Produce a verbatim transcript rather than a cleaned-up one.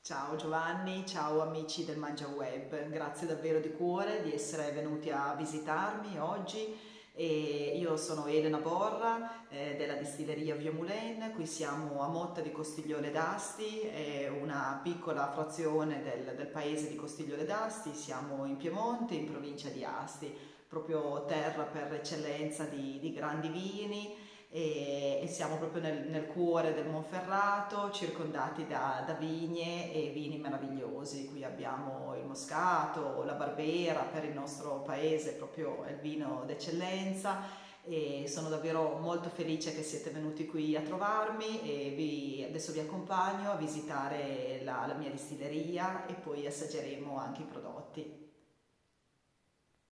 Ciao Giovanni, ciao amici del MangiaWeb, grazie davvero di cuore di essere venuti a visitarmi oggi. E io sono Elena Borra eh, della distilleria Via Moulin. Qui siamo a Motta di Costigliole d'Asti, è una piccola frazione del, del paese di Costigliole d'Asti. Siamo in Piemonte, in provincia di Asti, proprio terra per eccellenza di, di grandi vini, e, e siamo proprio nel, nel cuore del Monferrato, circondati da, da vigne e vini meravigliosi. Qui abbiamo il Moscato, la Barbera, per il nostro paese proprio è il vino d'eccellenza, e sono davvero molto felice che siete venuti qui a trovarmi e vi, adesso vi accompagno a visitare la, la mia distilleria e poi assaggeremo anche i prodotti.